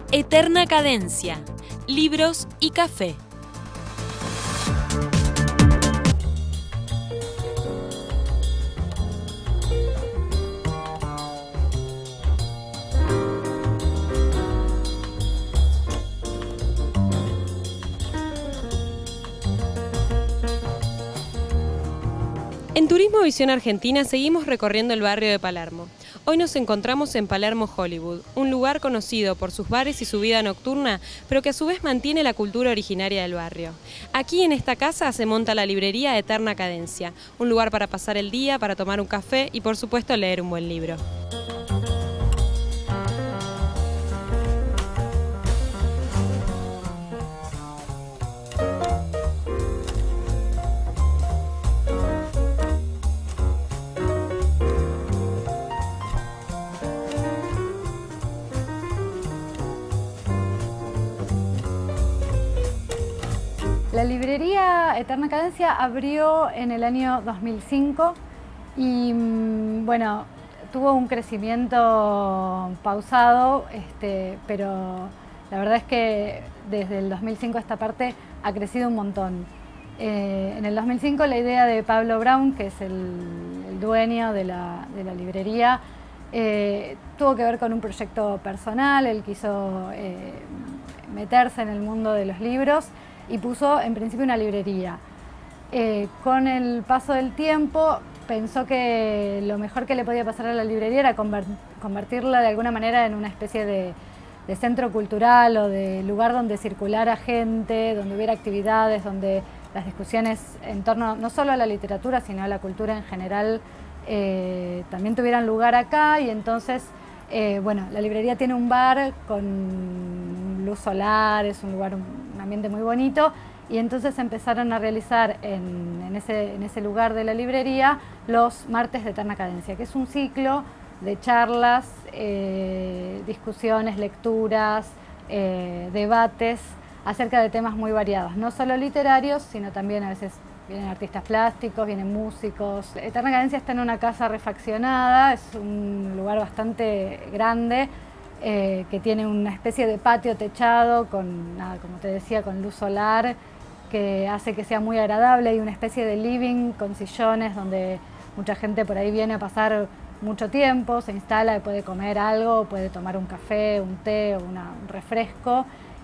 Eterna Cadencia, libros y café. En Turismo Visión Argentina seguimos recorriendo el barrio de Palermo. Hoy nos encontramos en Palermo Hollywood, un lugar conocido por sus bares y su vida nocturna, pero que a su vez mantiene la cultura originaria del barrio. Aquí en esta casa se monta la librería Eterna Cadencia, un lugar para pasar el día, para tomar un café y por supuesto leer un buen libro. La librería Eterna Cadencia abrió en el año 2005 y bueno, tuvo un crecimiento pausado, pero la verdad es que desde el 2005 a esta parte ha crecido un montón. En el 2005 la idea de Pablo Brown, que es el dueño de la librería, tuvo que ver con un proyecto personal. Él quiso meterse en el mundo de los libros y puso en principio una librería. Con el paso del tiempo pensó que lo mejor que le podía pasar a la librería era convertirla de alguna manera en una especie de centro cultural o de lugar donde circulara gente, donde hubiera actividades, donde las discusiones en torno no solo a la literatura sino a la cultura en general también tuvieran lugar acá. Y entonces bueno, la librería tiene un bar con luz solar, es un lugar, un ambiente muy bonito, y entonces empezaron a realizar en ese lugar de la librería los martes de Eterna Cadencia, que es un ciclo de charlas, discusiones, lecturas, debates acerca de temas muy variados, no solo literarios, sino también a veces vienen artistas plásticos, vienen músicos. Eterna Cadencia está en una casa refaccionada, es un lugar bastante grande, que tiene una especie de patio techado con, nada, como te decía, con luz solar, que hace que sea muy agradable. Hay una especie de living con sillones donde mucha gente por ahí viene a pasar mucho tiempo, se instala y puede comer algo, puede tomar un café, un té o un refresco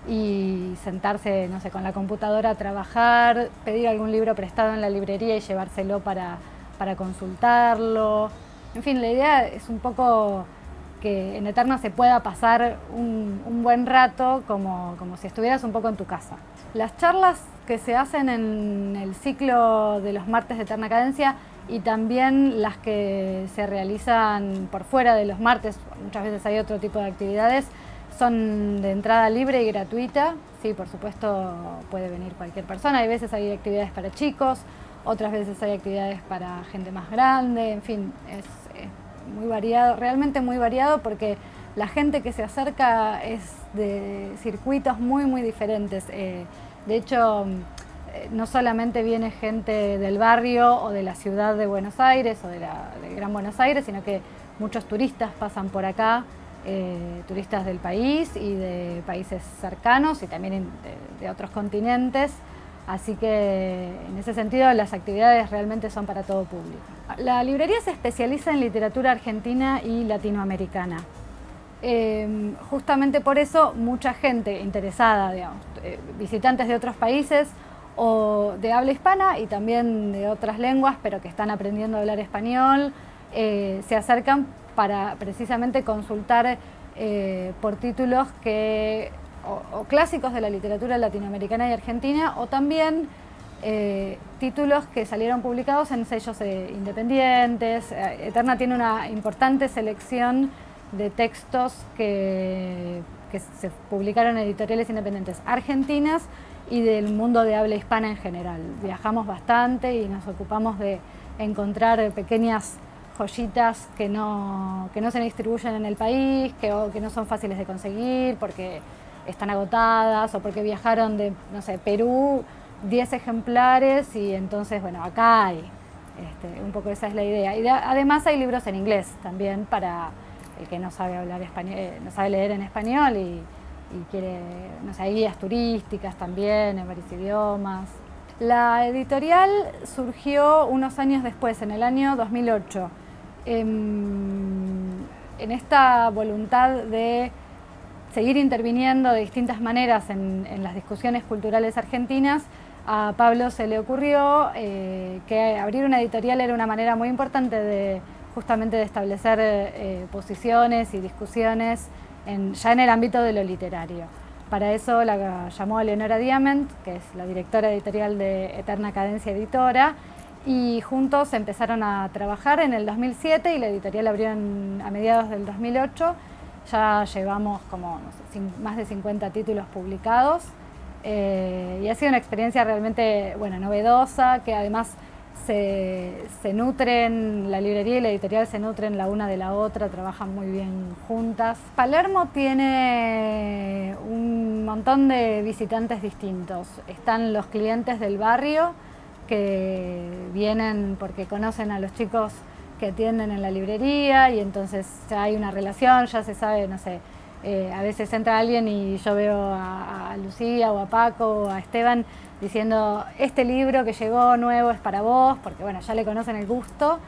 y sentarse, no sé, con la computadora a trabajar, pedir algún libro prestado en la librería y llevárselo para consultarlo. En fin, la idea es un poco que en Eterna se pueda pasar un buen rato como si estuvieras un poco en tu casa. Las charlas que se hacen en el ciclo de los martes de Eterna Cadencia y también las que se realizan por fuera de los martes, muchas veces hay otro tipo de actividades, son de entrada libre y gratuita. Sí, por supuesto puede venir cualquier persona. Hay veces hay actividades para chicos, otras veces hay actividades para gente más grande. En fin, es muy variado, realmente muy variado, porque la gente que se acerca es de circuitos muy diferentes. De hecho, no solamente viene gente del barrio o de la ciudad de Buenos Aires o del Gran Buenos Aires, sino que muchos turistas pasan por acá. Turistas del país y de países cercanos y también de otros continentes, así que en ese sentido las actividades realmente son para todo público. La librería se especializa en literatura argentina y latinoamericana. Justamente por eso mucha gente interesada, digamos, visitantes de otros países o de habla hispana y también de otras lenguas, pero que están aprendiendo a hablar español, se acercan para precisamente consultar por títulos o clásicos de la literatura latinoamericana y argentina, o también títulos que salieron publicados en sellos independientes. Eterna tiene una importante selección de textos que se publicaron en editoriales independientes argentinas y del mundo de habla hispana en general. Viajamos bastante y nos ocupamos de encontrar pequeñas joyitas que no se distribuyen en el país, que no son fáciles de conseguir porque están agotadas o porque viajaron de, no sé, Perú 10 ejemplares y entonces, bueno, acá hay. Un poco esa es la idea. Y además hay libros en inglés también para el que no sabe hablar español, no sabe leer en español y y quiere, no sé, guías turísticas también en varios idiomas. La editorial surgió unos años después, en el año 2008, en esta voluntad de seguir interviniendo de distintas maneras en las discusiones culturales argentinas. A Pablo se le ocurrió que abrir una editorial era una manera muy importante de justamente de establecer posiciones y discusiones ya en el ámbito de lo literario. Para eso la llamó a Leonora Diamant, que es la directora editorial de Eterna Cadencia Editora, y juntos empezaron a trabajar en el 2007 y la editorial abrió a mediados del 2008. Ya llevamos como no sé, más de 50 títulos publicados y ha sido una experiencia realmente novedosa, que además se nutren, la librería y la editorial se nutren la una de la otra, trabajan muy bien juntas. Palermo tiene un montón de visitantes distintos. Están los clientes del barrio que vienen porque conocen a los chicos que atienden en la librería y entonces ya hay una relación, ya se sabe, no sé, a veces entra alguien y yo veo a Lucía o a Paco o a Esteban diciendo este libro que llegó nuevo es para vos, porque bueno, ya le conocen el gusto.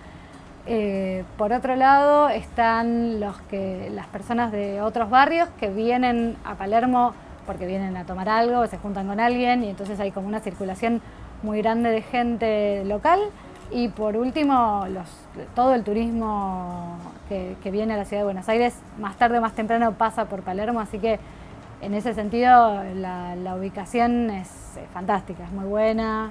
Por otro lado están las personas de otros barrios que vienen a Palermo porque vienen a tomar algo, se juntan con alguien y entonces hay como una circulación muy grande de gente local. Y por último, todo el turismo que viene a la ciudad de Buenos Aires, más tarde o más temprano pasa por Palermo, así que en ese sentido la ubicación es fantástica, es muy buena,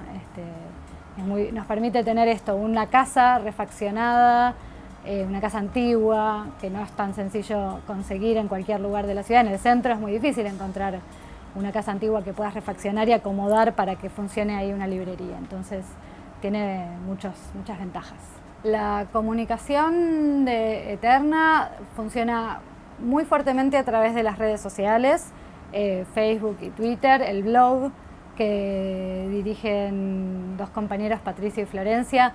nos permite tener esto, una casa refaccionada, una casa antigua, que no es tan sencillo conseguir en cualquier lugar de la ciudad. En el centro es muy difícil encontrar una casa antigua que puedas refaccionar y acomodar para que funcione ahí una librería. Entonces tiene muchas ventajas. La comunicación de Eterna funciona muy fuertemente a través de las redes sociales, Facebook y Twitter, el blog que dirigen dos compañeros, Patricia y Florencia.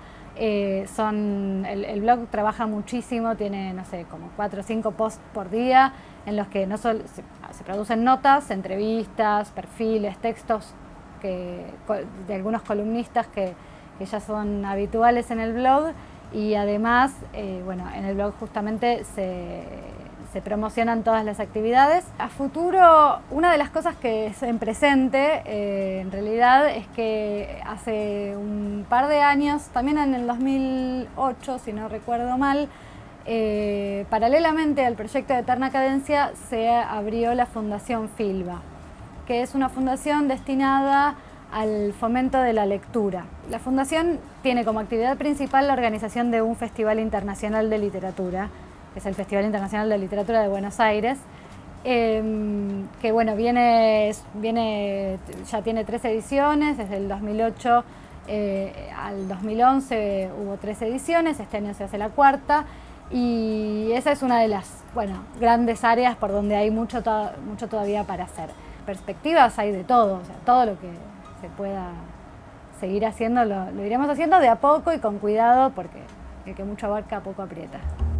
El blog trabaja muchísimo, tiene, no sé, como 4 o 5 posts por día en los que no solo se producen notas, entrevistas, perfiles, textos de algunos columnistas que ya son habituales en el blog, y además, en el blog justamente se promocionan todas las actividades. A futuro, una de las cosas que es en presente, en realidad, es que hace un par de años, también en el 2008, si no recuerdo mal, paralelamente al proyecto de Eterna Cadencia, se abrió la Fundación Filba, que es una fundación destinada al fomento de la lectura. La fundación tiene como actividad principal la organización de un Festival Internacional de Literatura, que es el Festival Internacional de Literatura de Buenos Aires, que bueno, ya tiene 3 ediciones, desde el 2008 al 2011 hubo 3 ediciones, este año se hace la 4ª, y esa es una de las grandes áreas por donde hay mucho todavía para hacer. Perspectivas hay de todo, o sea, todo lo que se pueda seguir haciendo lo iremos haciendo de a poco y con cuidado, porque el que mucho abarca poco aprieta.